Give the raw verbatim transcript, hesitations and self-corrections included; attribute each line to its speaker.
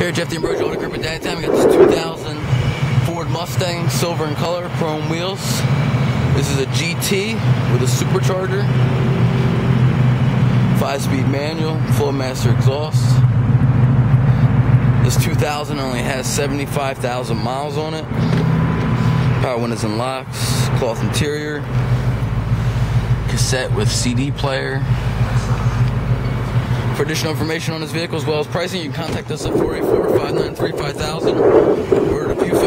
Speaker 1: Here at Jeff the Ambrosia AutoGroup at Downingtown, we got this two thousand Ford Mustang, silver in color, chrome wheels. This is a G T with a supercharger, five-speed manual, full master exhaust. This two thousand only has seventy-five thousand miles on it. Power windows and locks, cloth interior, cassette with C D player. For additional information on this vehicle as well as pricing, you can contact us at four eight four, five nine three, five thousand or at a few